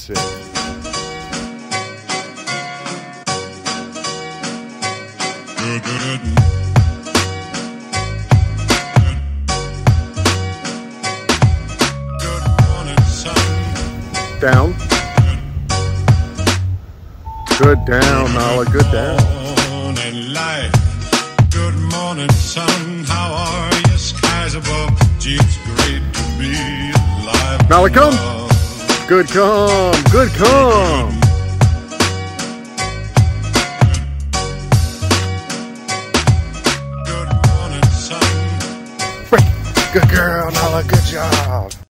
sick. Down. Good down, Nala. Good down. Good morning, sun. How are you? Skies above. Gee, it's great to be alive. Nala, come. Good come. Good come.